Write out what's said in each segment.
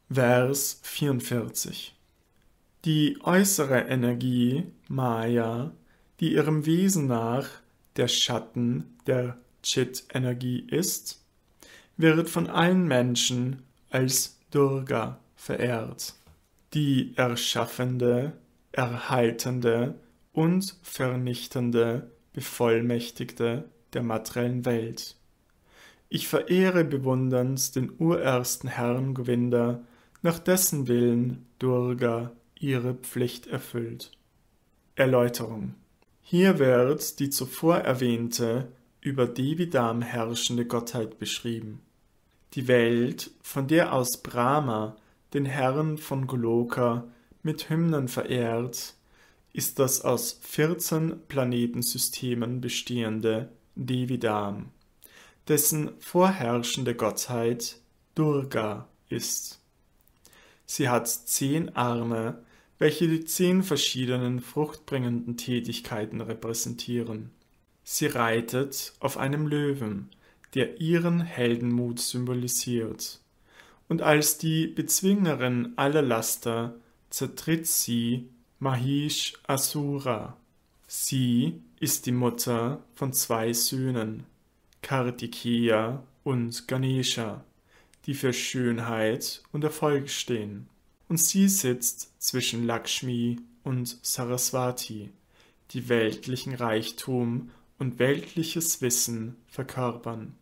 Vers 44. Die äußere Energie, Maya, die ihrem Wesen nach der Schatten der Chit-Energie ist, wird von allen Menschen als Durga verehrt, die erschaffende, erhaltende und vernichtende Bevollmächtigte der materiellen Welt. Ich verehre bewundernd den urersten Herrn Govinda, nach dessen Willen Durga ihre Pflicht erfüllt. Erläuterung. Hier wird die zuvor erwähnte, über Devidam herrschende Gottheit beschrieben. Die Welt, von der aus Brahma den Herrn von Goloka mit Hymnen verehrt, ist das aus 14 Planetensystemen bestehende Devidam, dessen vorherrschende Gottheit Durga ist. Sie hat 10 Arme, welche die 10 verschiedenen fruchtbringenden Tätigkeiten repräsentieren. Sie reitet auf einem Löwen, der ihren Heldenmut symbolisiert, und als die Bezwingerin aller Laster zertritt sie Mahish Asura. Sie ist die Mutter von 2 Söhnen, Kartikeya und Ganesha, die für Schönheit und Erfolg stehen. Und sie sitzt zwischen Lakshmi und Saraswati, die weltlichen Reichtum und weltliches Wissen verkörpern.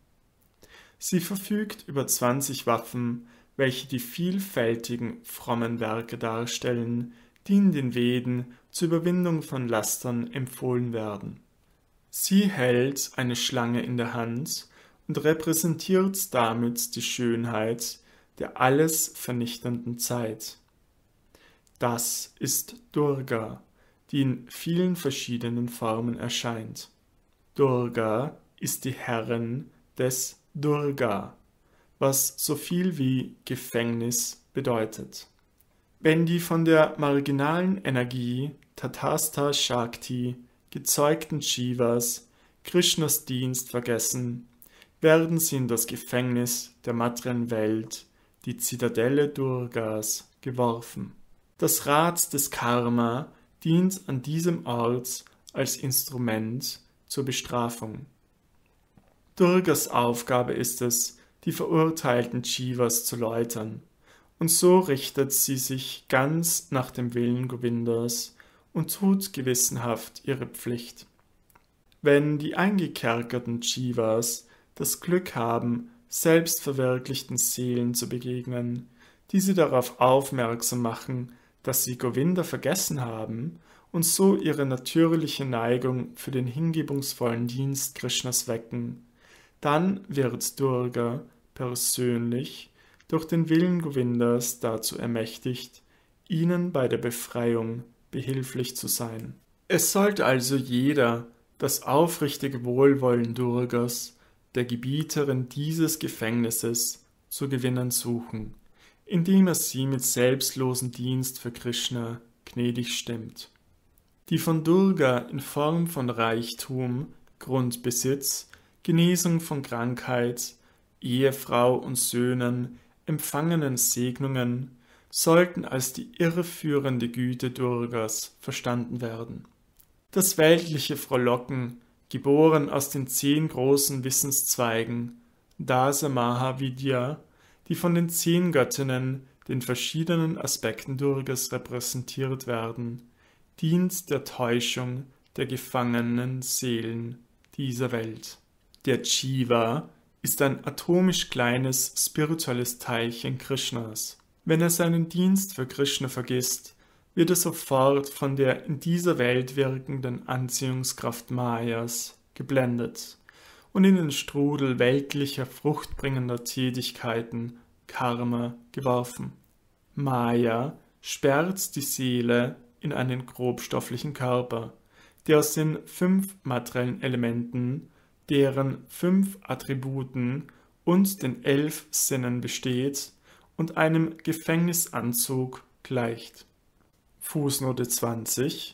Sie verfügt über 20 Waffen, welche die vielfältigen frommen Werke darstellen, die in den Veden zur Überwindung von Lastern empfohlen werden. Sie hält eine Schlange in der Hand und repräsentiert damit die Schönheit der alles vernichtenden Zeit. Das ist Durga, die in vielen verschiedenen Formen erscheint. Durga ist die Herrin des Durga, was so viel wie Gefängnis bedeutet. Wenn die von der marginalen Energie Tatastha Shakti gezeugten Jivas Krishnas Dienst vergessen, werden sie in das Gefängnis der materiellen Welt, die Zitadelle Durgas, geworfen. Das Rad des Karma dient an diesem Ort als Instrument zur Bestrafung. Durgas Aufgabe ist es, die verurteilten Jivas zu läutern, und so richtet sie sich ganz nach dem Willen Govindas und tut gewissenhaft ihre Pflicht. Wenn die eingekerkerten Jivas das Glück haben, selbstverwirklichten Seelen zu begegnen, die sie darauf aufmerksam machen, dass sie Govinda vergessen haben und so ihre natürliche Neigung für den hingebungsvollen Dienst Krishnas wecken, dann wird Durga persönlich durch den Willen Govindas dazu ermächtigt, ihnen bei der Befreiung behilflich zu sein. Es sollte also jeder das aufrichtige Wohlwollen Durgas, der Gebieterin dieses Gefängnisses, zu gewinnen suchen, indem er sie mit selbstlosem Dienst für Krishna gnädig stimmt. Die von Durga in Form von Reichtum, Grundbesitz, Genesung von Krankheit, Ehefrau und Söhnen empfangenen Segnungen sollten als die irreführende Güte Durgas verstanden werden. Das weltliche Frohlocken, geboren aus den 10 großen Wissenszweigen, Dasa Mahavidya, die von den 10 Göttinnen, den verschiedenen Aspekten Durgas repräsentiert werden, dient der Täuschung der gefangenen Seelen dieser Welt. Der Jiva ist ein atomisch kleines spirituelles Teilchen Krishnas. Wenn er seinen Dienst für Krishna vergisst, wird er sofort von der in dieser Welt wirkenden Anziehungskraft Mayas geblendet und in den Strudel weltlicher fruchtbringender Tätigkeiten Karma geworfen. Maya sperrt die Seele in einen grobstofflichen Körper, der aus den 5 materiellen Elementen, deren 5 Attributen und den 11 Sinnen besteht und einem Gefängnisanzug gleicht. Fußnote 20.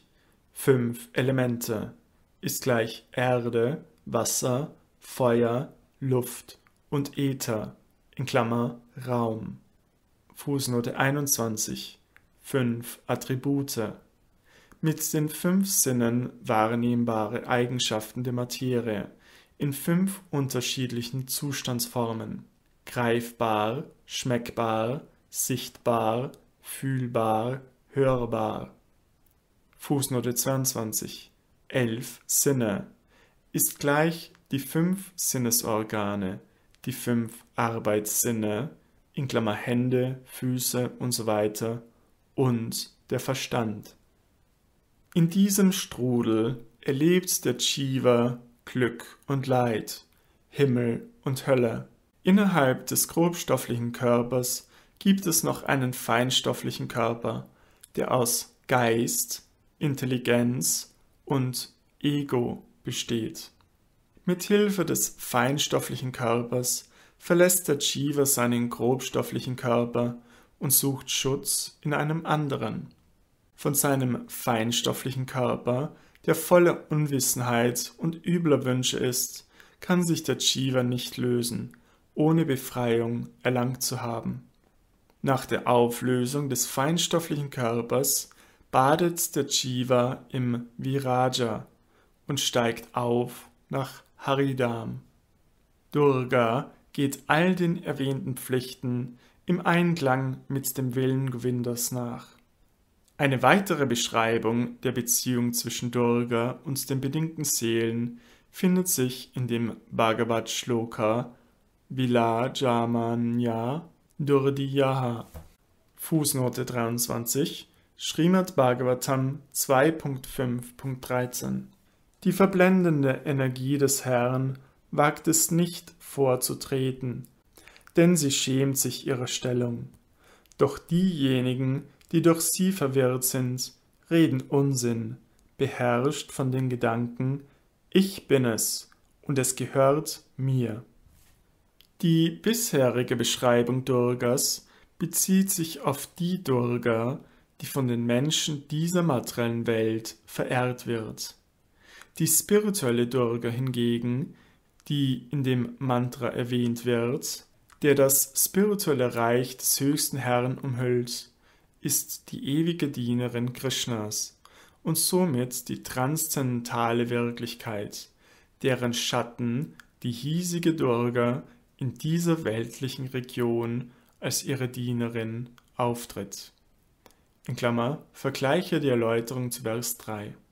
5 Elemente ist gleich Erde, Wasser, Feuer, Luft und Äther (Raum). Fußnote 21 5 Attribute. Mit den 5 Sinnen wahrnehmbare Eigenschaften der Materie in 5 unterschiedlichen Zustandsformen: greifbar, schmeckbar, sichtbar, fühlbar, hörbar. Fußnote 22 11 Sinne ist gleich die 5 Sinnesorgane, die 5 Arbeitssinne in Klammer Hände, Füße usw. und der Verstand. In diesem Strudel erlebt der Jiva Glück und Leid, Himmel und Hölle. Innerhalb des grobstofflichen Körpers gibt es noch einen feinstofflichen Körper, der aus Geist, Intelligenz und Ego besteht. Mit Hilfe des feinstofflichen Körpers verlässt der Jiva seinen grobstofflichen Körper und sucht Schutz in einem anderen. Von seinem feinstofflichen Körper, der voller Unwissenheit und übler Wünsche ist, kann sich der Jiva nicht lösen, ohne Befreiung erlangt zu haben. Nach der Auflösung des feinstofflichen Körpers badet der Jiva im Viraja und steigt auf nach Haridam. Durga geht all den erwähnten Pflichten im Einklang mit dem Willen Govindas nach. Eine weitere Beschreibung der Beziehung zwischen Durga und den bedingten Seelen findet sich in dem Bhagavad-Shloka Vilajamanya Durdiyaha. Fußnote 23 Srimad Bhagavatam 2.5.13. Die verblendende Energie des Herrn wagt es nicht vorzutreten, denn sie schämt sich ihrer Stellung. Doch diejenigen, die durch sie verwirrt sind, reden Unsinn, beherrscht von den Gedanken, ich bin es und es gehört mir. Die bisherige Beschreibung Durgas bezieht sich auf die Durga, die von den Menschen dieser materiellen Welt verehrt wird. Die spirituelle Durga hingegen, die in dem Mantra erwähnt wird, der das spirituelle Reich des höchsten Herrn umhüllt, ist die ewige Dienerin Krishnas und somit die transzendentale Wirklichkeit, deren Schatten die hiesige Durga in dieser weltlichen Region als ihre Dienerin auftritt. In Klammer, vergleiche die Erläuterung zu Vers 3.